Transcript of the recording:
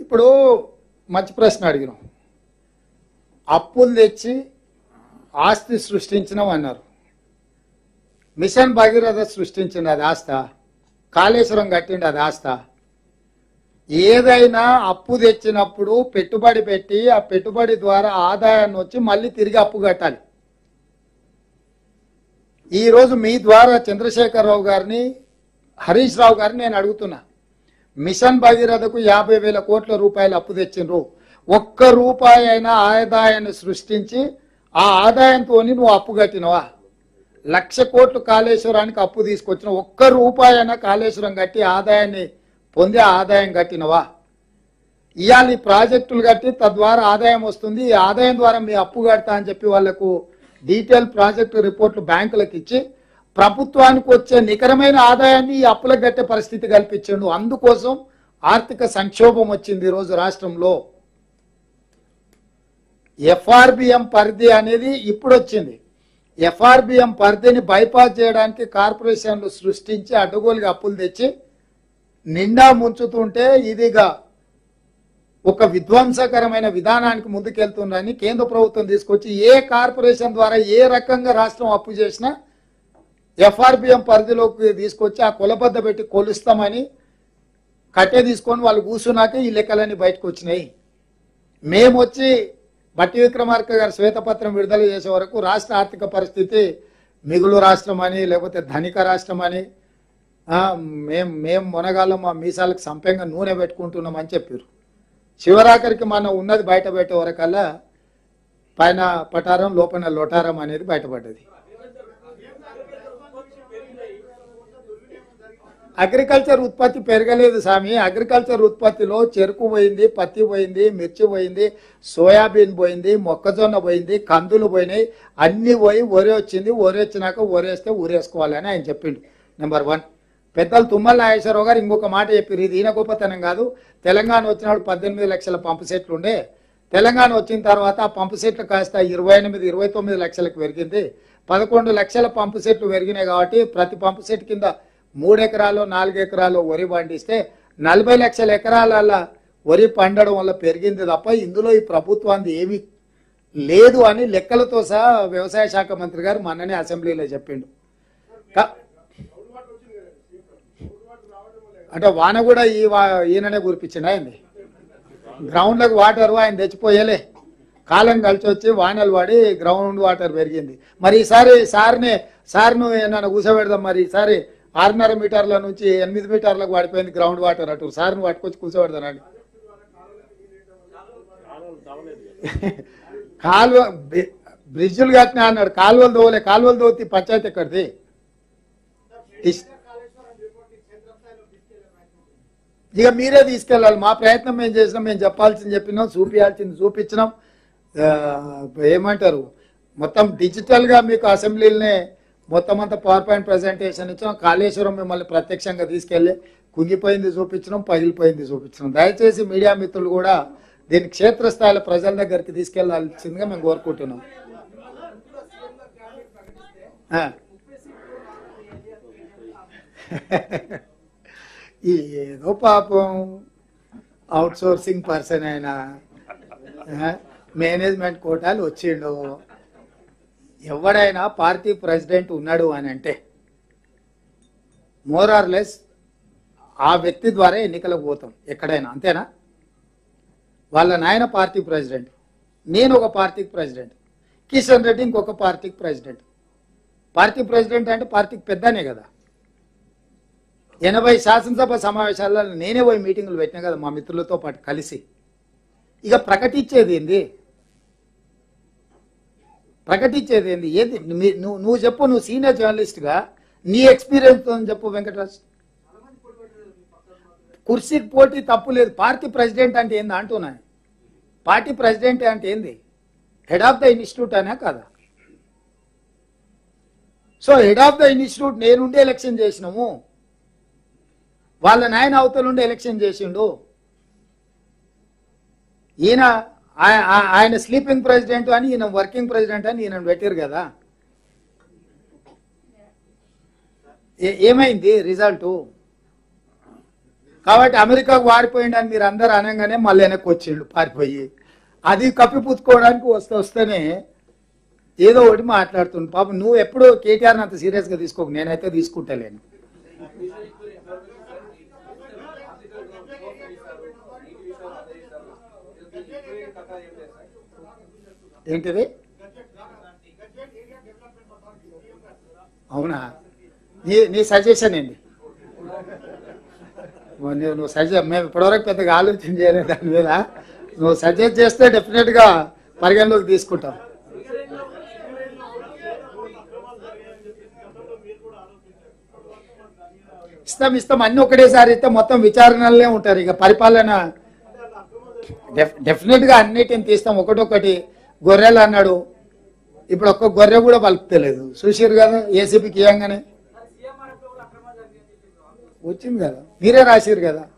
ఇప్పుడు మంచి ప్రశ్న అడిగినాం. అప్పులు తెచ్చి ఆస్తి సృష్టించినాం అన్నారు. మిషన్ భగీరథ సృష్టించింది, అది ఆస్త? కాళేశ్వరం కట్టిండి, అది ఆస్త? ఏదైనా అప్పు తెచ్చినప్పుడు పెట్టుబడి పెట్టి ఆ పెట్టుబడి ద్వారా ఆదాయాన్ని వచ్చి మళ్ళీ తిరిగి అప్పు కట్టాలి. ఈరోజు మీ ద్వారా చంద్రశేఖరరావు గారిని, హరీష్ రావు గారిని నేను అడుగుతున్నా, మిషన్ భగీరథకు 50,000 కోట్ల రూపాయలు అప్పు తెచ్చిండ్రు. ఒక్క రూపాయి అయినా ఆదాయాన్ని సృష్టించి ఆ ఆదాయంతో నువ్వు అప్పు కట్టినవా? 1,00,000 కోట్లు కాళేశ్వరానికి అప్పు తీసుకొచ్చిన, ఒక్క రూపాయి అయినా కాళేశ్వరం కట్టి ఆదాయాన్ని పొందే ఆదాయం కట్టినవా? ఇవాళ ఈ ప్రాజెక్టులు కట్టి తద్వారా ఆదాయం వస్తుంది, ఈ ఆదాయం ద్వారా మీ అప్పు కడతా అని చెప్పి వాళ్లకు డీటెయిల్ ప్రాజెక్టు రిపోర్ట్లు బ్యాంకులకు ఇచ్చి ప్రభుత్వానికి వచ్చే నికరమైన ఆదాయాన్ని ఈ అప్పులకు కట్టే పరిస్థితి కల్పించిండు. అందుకోసం ఆర్థిక సంక్షోభం వచ్చింది ఈరోజు రాష్ట్రంలో. ఎఫ్ఆర్బిఎం పరిధి అనేది ఇప్పుడు వచ్చింది. ఎఫ్ఆర్బిఎం పరిధిని బైపాస్ చేయడానికి కార్పొరేషన్లు సృష్టించి అడ్డగోలుగా అప్పులు తెచ్చి నిండా ముంచుతుంటే ఇదిగా ఒక విధ్వంసకరమైన విధానానికి ముందుకెళ్తుందని కేంద్ర ప్రభుత్వం తీసుకొచ్చి ఏ కార్పొరేషన్ ద్వారా ఏ రకంగా రాష్ట్రం అప్పు చేసినా ఎఫ్ఆర్బిఎం పరిధిలోకి తీసుకొచ్చి ఆ కొలబద్ద పెట్టి కొలుస్తామని కట్టే తీసుకొని వాళ్ళు కూర్చున్నాక ఈ లెక్కలన్నీ బయటకు వచ్చినాయి. మేము వచ్చి బట్టి విక్రమార్క గారు శ్వేతపత్రం విడుదల చేసే వరకు రాష్ట్ర ఆర్థిక పరిస్థితి మిగులు రాష్ట్రం అని లేకపోతే ధనిక రాష్ట్రం అని మేము మొనగాళ్ళం మా మీసాలకు సంపంగా నూనె పెట్టుకుంటున్నాం అని చెప్పారు. చివరాఖరికి మనం ఉన్నది బయట పెట్టే వరకల్లా పైన పటారం లోపల లోటారం అనేది బయటపడ్డది. అగ్రికల్చర్ ఉత్పత్తి పెరగలేదు స్వామి. అగ్రికల్చర్ ఉత్పత్తిలో చెరుకు పోయింది, పత్తి పోయింది, మిర్చి పోయింది, సోయాబీన్ పోయింది, మొక్కజొన్న పోయింది, కందులు పోయినాయి, అన్ని పోయి వరి వచ్చింది. వరి వచ్చినాక వరేస్తే ఊరేసుకోవాలని ఆయన చెప్పిండు. నెంబర్ 1. పెద్దలు తుమ్మల నాగేశ్వరరావు గారు ఇంకొక మాట చెప్పారు, ఇది ఈయన గొప్పతనం కాదు. తెలంగాణ వచ్చినప్పుడు 18 లక్షల పంపు సెట్లు ఉండే, తెలంగాణ వచ్చిన తర్వాత ఆ పంపు సెట్లు కాస్త 28-29 లక్షలకు పెరిగింది. 11 లక్షల పంపు సెట్లు పెరిగినాయి కాబట్టి ప్రతి పంపు సెట్ కింద 3 ఎకరాలు 4 ఎకరాలు వరి పండిస్తే 40 లక్షల ఎకరాల వరి పండడం వల్ల పెరిగింది తప్ప ఇందులో ఈ ప్రభుత్వానికి ఏమీ లేదు అని లెక్కలతో సహా వ్యవసాయ శాఖ మంత్రి గారు మొన్ననే అసెంబ్లీలో చెప్పిండు. అంటే వాన కూడా ఈయననే కురిపించిండు. అయింది గ్రౌండ్లకు వాటర్ ఆయన తెచ్చిపోయేలే, కాలం కలిసి వచ్చి వానలు పడి గ్రౌండ్ వాటర్ పెరిగింది. మరి ఈసారి సార్ను ఏమన్నా కూర్చోబెడదాం. మరి ఈసారి 6.5 మీటర్ల నుంచి 8 మీటర్లకు పడిపోయింది గ్రౌండ్ వాటర్. అటు సార్ను పట్టుకొచ్చి కూర్చోబెడతానండి. కాలువ బ్రిడ్జులు కట్టినా అన్నాడు, కాలువలు దోవలే. కాలువలు దోతి పంచాయతీ ఎక్కడిది? ఇక మీరే తీసుకెళ్ళాలి. మా ప్రయత్నం మేము చేసినాం, మేము చెప్పాల్సింది చెప్పినాం, చూపించాల్సింది చూపించినాం. ఏమంటారు మొత్తం డిజిటల్గా మీకు అసెంబ్లీలనే మొత్తం అంతా పవర్ పాయింట్ ప్రజెంటేషన్ ఇచ్చాం. కాళేశ్వరం మిమ్మల్ని ప్రత్యక్షంగా తీసుకెళ్ళి కుంగిపోయింది చూపించడం, పగిలిపోయింది చూపించడం. దయచేసి మీడియా మిత్రులు కూడా దీన్ని క్షేత్రస్థాయిలో ప్రజల దగ్గరికి తీసుకెళ్లాల్సిందిగా మేము కోరుకుంటున్నాం. ఏదో పాపం అవుట్ సోర్సింగ్ పర్సన్ అయినా మేనేజ్మెంట్ కోటాలు వచ్చిండు. ఎవడైనా పార్టీ ప్రెసిడెంట్ ఉన్నాడు అని అంటే మోర్ ఆర్ లెస్ ఆ వ్యక్తి ద్వారా ఎన్నికలకు పోతాం ఎక్కడైనా, అంతేనా? వాళ్ళ నాయన పార్టీ ప్రెసిడెంట్, నేను ఒక పార్టీకి ప్రెసిడెంట్, కిషన్ రెడ్డి ఇంకొక పార్టీకి ప్రెసిడెంట్. పార్టీ ప్రెసిడెంట్ అంటే పార్టీకి పెద్దనే కదా. 80 శాసనసభ సమావేశాలలో నేనే పోయి మీటింగులు పెట్టినా కదా మా మిత్రులతో పాటు కలిసి. ఇక ప్రకటించేది ఏంది? ఏది? నువ్వు చెప్పు, నువ్వు సీనియర్ జర్నలిస్ట్గా నీ ఎక్స్పీరియన్స్తో చెప్పు వెంకటరాజ్. కుర్సీకి పోటీ తప్పు లేదు. పార్టీ ప్రెసిడెంట్ అంటే ఏంది అంటున్నా. పార్టీ ప్రెసిడెంట్ అంటే ఏంది? హెడ్ ఆఫ్ ద ఇన్స్టిట్యూట్ అనే కదా. So head of the institute నేనుండి ఎలక్షన్ చేసినాము, వాళ్ళ నాయన అవతలుండి ఎలక్షన్ చేసిండు. ఈయన ఆయన స్లీపింగ్ ప్రెసిడెంట్ అని, ఈయన వర్కింగ్ ప్రెసిడెంట్ అని ఈయన పెట్టారు కదా. ఏమైంది రిజల్ట్? కాబట్టి అమెరికాకు వారిపోయిండని మీరు అందరు అనగానే మళ్ళీ వెనక్కి వచ్చిండు పారిపోయి. అది కప్పిపుచ్చుకోవడానికి వస్తేనే ఏదో ఒకటి మాట్లాడుతుండు. పాపం నువ్వు ఎప్పుడు కేటీఆర్ని అంత సీరియస్గా తీసుకోకు, నేనైతే తీసుకుంటలేను. ఏంటిది? అవునా? నీ సజెషన్ ఏంటి? నువ్వు సజెస్ట్, మేము ఇప్పటివరకు పెద్దగా ఆలోచన చేయలేదు దాని మీద. నువ్వు సజెస్ట్ చేస్తే డెఫినెట్గా పరిగణలోకి తీసుకుంటాం. ఇస్తాం అన్ని ఒకటేసారి ఇస్తే మొత్తం విచారణలే ఉంటారు. ఇక పరిపాలన డెఫినెట్గా అన్నిటిని తీస్తాం ఒకటొకటి. గొర్రెలు అన్నాడు, ఇప్పుడు ఒక్క గొర్రె కూడా పలుకుతలేదు. చూసిరు కదా ఏసీపీకి ఇవ్వగానే వచ్చింది కదా, మీరే రాసిరు కదా.